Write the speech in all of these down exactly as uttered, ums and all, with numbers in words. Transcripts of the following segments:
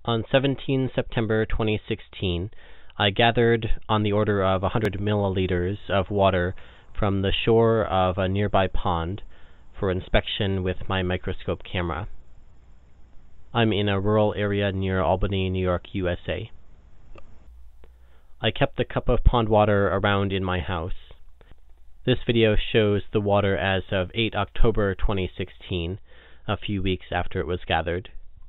On the seventeenth of September twenty sixteen, I gathered on the order of one hundred milliliters of water from the shore of a nearby pond for inspection with my microscope camera. I'm in a rural area near Albany, New York, U S A. I kept the cup of pond water around in my house. This video shows the water as of the eighth of October twenty sixteen, a few weeks after it was gathered.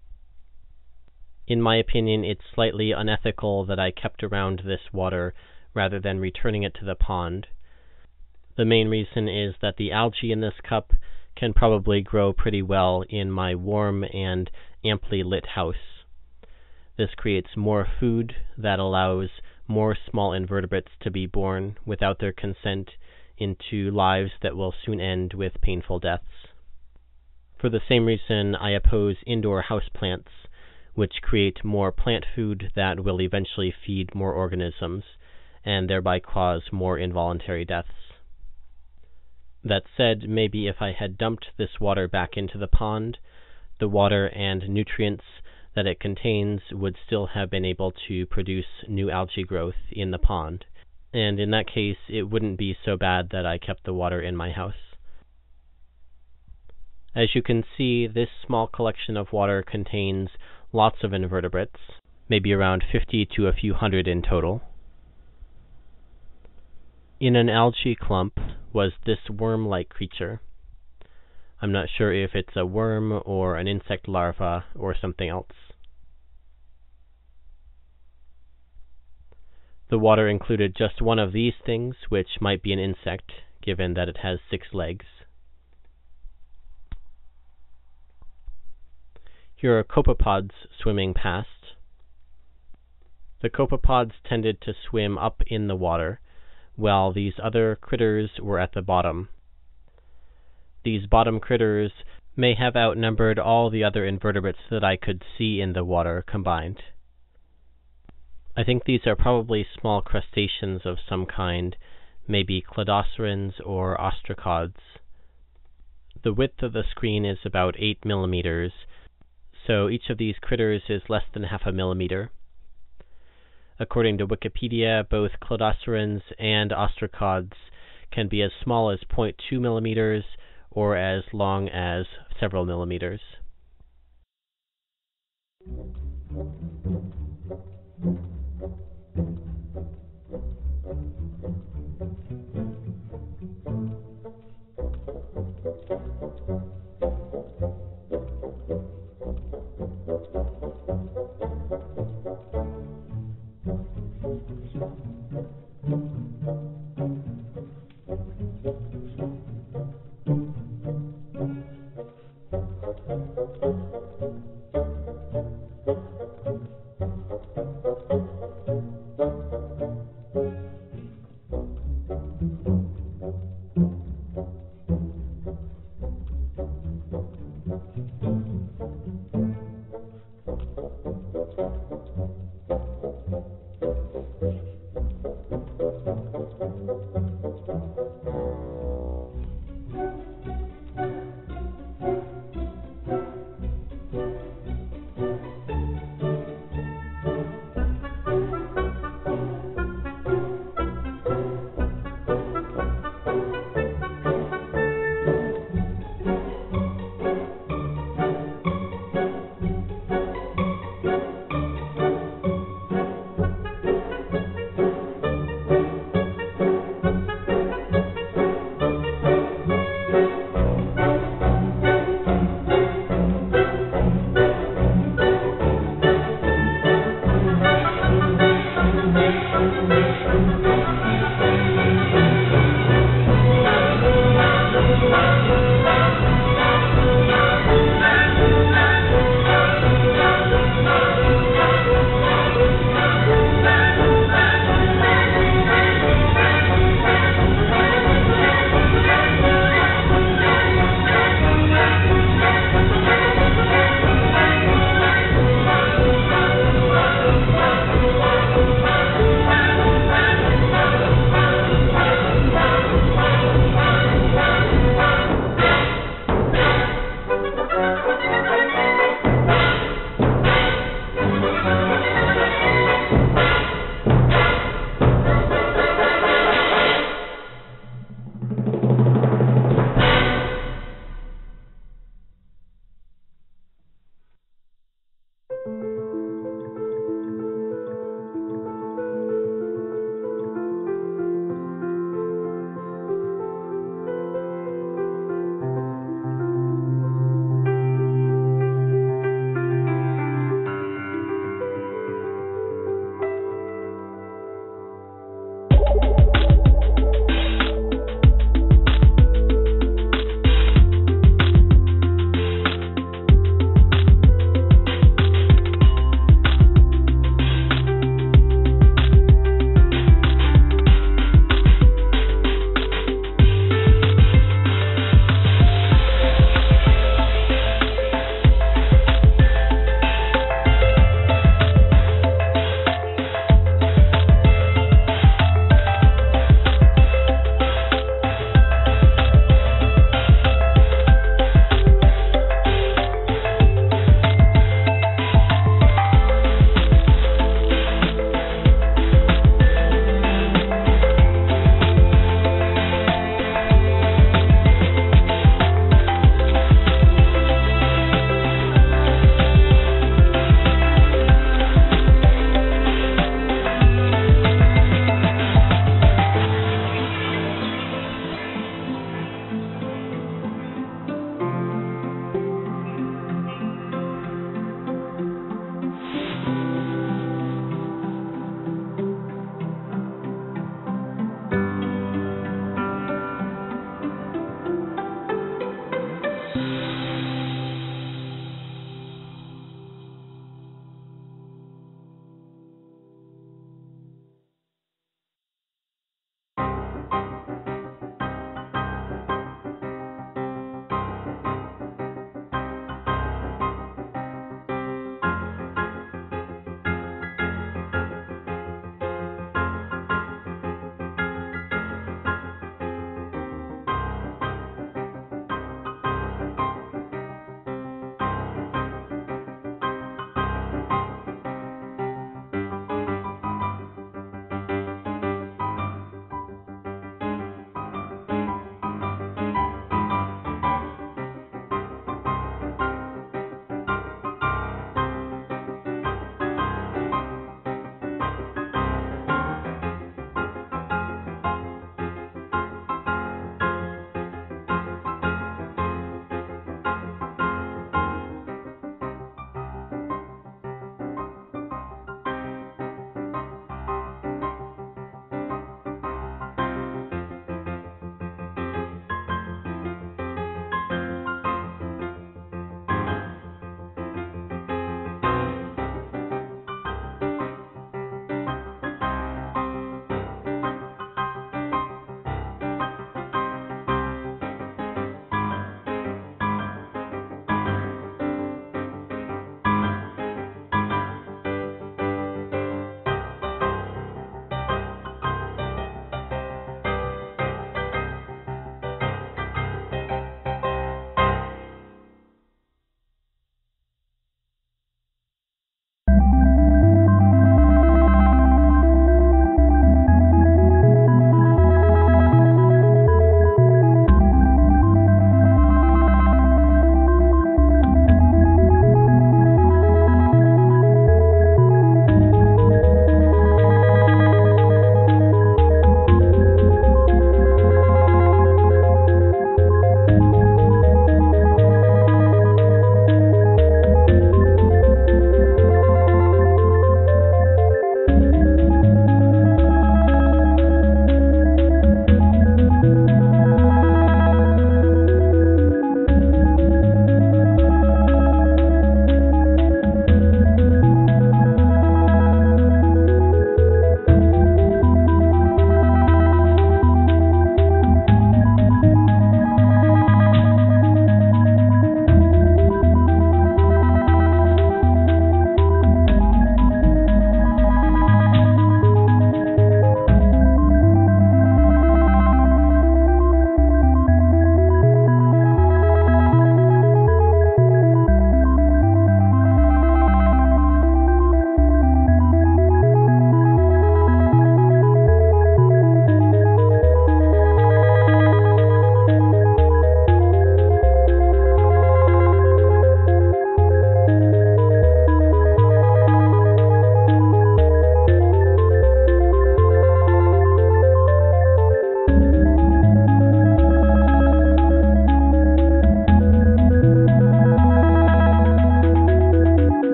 In my opinion, it's slightly unethical that I kept around this water rather than returning it to the pond. The main reason is that the algae in this cup can probably grow pretty well in my warm and amply lit house. This creates more food that allows more small invertebrates to be born without their consent into lives that will soon end with painful deaths. For the same reason, I oppose indoor houseplants, which create more plant food that will eventually feed more organisms and thereby cause more involuntary deaths. That said, maybe if I had dumped this water back into the pond, the water and nutrients that it contains would still have been able to produce new algae growth in the pond, and in that case it wouldn't be so bad that I kept the water in my house. As you can see, this small collection of water contains lots of invertebrates, maybe around fifty to a few hundred in total. In an algae clump was this worm-like creature. I'm not sure if it's a worm or an insect larva or something else. The water included just one of these things, which might be an insect, given that it has six legs. Here are copepods swimming past. The copepods tended to swim up in the water, while these other critters were at the bottom. These bottom critters may have outnumbered all the other invertebrates that I could see in the water combined. I think these are probably small crustaceans of some kind, maybe cladocerans or ostracods. The width of the screen is about eight millimeters, so each of these critters is less than half a millimeter. According to Wikipedia, both cladocerans and ostracods can be as small as zero point two millimeters or as long as several millimeters.